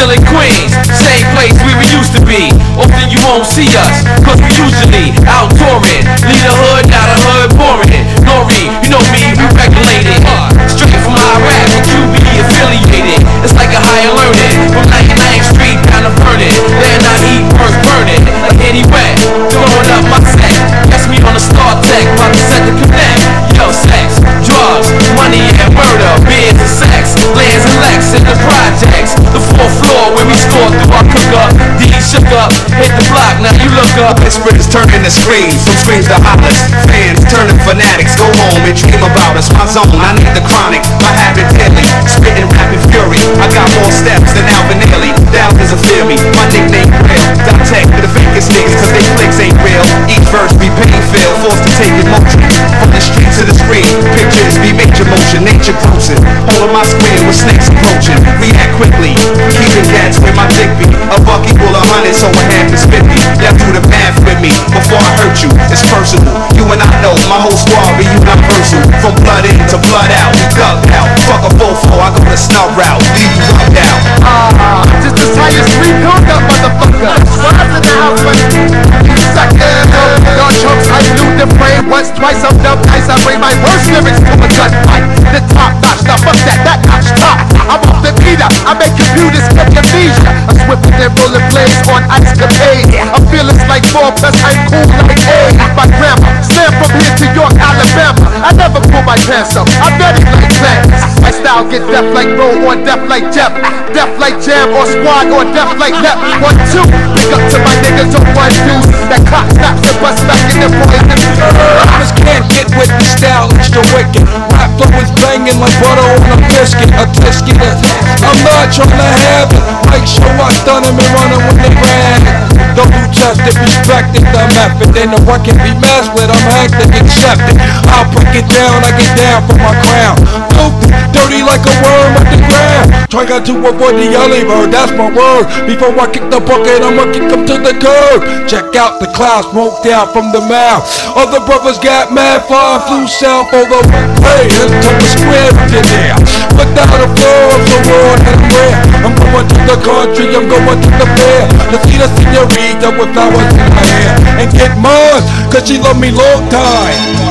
still in Queens, same place we used to be. Often you won't see us, cause we usually out touring. Lead a hood, not a hood boring. Nori, you know me, we regulated. Straight from Iraq, with QB affiliated. It's like a higher learning, from 99th Street down to Vernon. Then I eat first burning, like anywhere. Throwing up my set, that's me on the Star Tech, about to set the connect. Yo, sex, drugs, money and murder, beers and sex, lands and Lex in the projects. The 4th floor where we score through our cookup. D shook up, hit the block, now you look up. Whispers turning to screams, from screams to hollers. Fans turning fanatics, go home and dream about us. My zone, I need the chronic, my habit deadly. Spitting rapid fury, I got more steps than Alvin Ailey. Thousands of fear me, my nickname real. Dot tech for the fakest niggas, cause they flicks ain't real. Each verse be pain-filled, forced to take emotion. From the street to the screen, pictures be major motion. Nature grousing, all of my square with snakes approaching. React quickly, keeping cats where my dick be. A buck equal 100, so a half is 50. Y'all do the math with me, before I hurt you, it's personal. You and I know, my whole squad be universal. From blood in to blood out, we ducked out. Fuck a fofo, I go the snub route, leave you rubbed out. Just as high as 3 build up, motherfucker. Rise in the house, man. Second, y'all chumps, I blew the brain once, twice, I'm dumb, nice. I bring my worst lyrics to a gunfight. The top notch, now fuck that notch top. I'm off the meter, I make computers get amnesia. I'm swiftly and rolling blades on ice capade. I'm fearless like 4+, I'm cool like A. My grandma, slam from here to York, Alabama. I never pull my pants up, I'm ready like plants. My style get deaf like Roll or deaf like Jeff. Deaf like Jam or Squad or deaf like Lep. 1, 2, big up to my niggas on 1 2. That clock snaps and bust back in the poison. Rappers can't get with the style, it's the wicked. Rap flow is banging like butter on a biscuit, a tisket. I'm not trying to have it, make sure I stun them and run them when they ran. Don't do tested, respected the method. Then the work can be messed with, I'm hectic, accepted. I'll break it down, I get down from my crown. Filthy, dirty like a worm at the ground. Trying to avoid the early bird, that's my word. Before I kick the bucket, I'ma kick them to the curb. Check out the clouds, smoke down from the mouth. Other brothers got mad, flying flew south all over the way. And took a square to there. Without a floor, I'm so raw and rare. I'm going to the country, I'm going to the fair. To see the senorita with flowers in my hair. And get mine, cause she loved me long time.